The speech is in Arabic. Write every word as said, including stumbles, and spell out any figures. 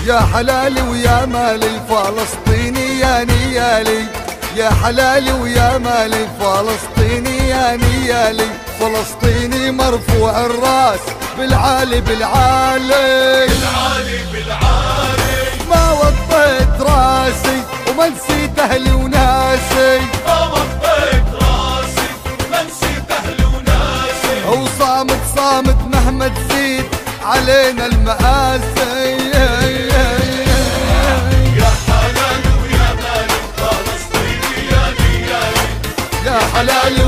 يا حلالي ويا مالي فلسطيني يا نيالي، يا حلالي ويا مالي فلسطيني يا نيالي، فلسطيني مرفوع الراس بالعالي بالعالي بالعالي بالعالي، ما وطيت راسي وما نسيت اهلي وناسي، ما وطيت راسي ما نسيت اهلي وناسي، وصامت صامت مهما تزيد علينا المآسي. يا حلالي ويا مالي فلسطيني يا نيالي، يا حلالي